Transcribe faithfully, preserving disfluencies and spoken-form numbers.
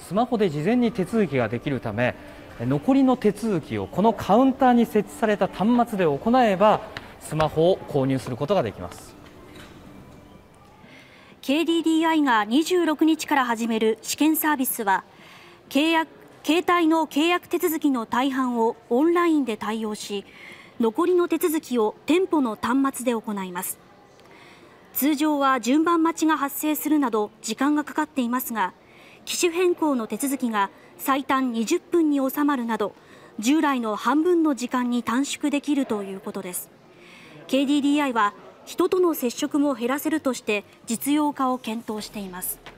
スマホで事前に手続きができるため、残りの手続きをこのカウンターに設置された端末で行えばスマホを購入することができます。 ケーディーディーアイ がにじゅうろくにちから始める試験サービスは、契約携帯の契約手続きの大半をオンラインで対応し、残りの手続きを店舗の端末で行います。通常は順番待ちが発生するなど時間がかかっていますが、機種変更の手続きが最短にじゅっぷんに収まるなど、従来の半分の時間に短縮できるということです。 ケーディーディーアイ は人との接触も減らせるとして実用化を検討しています。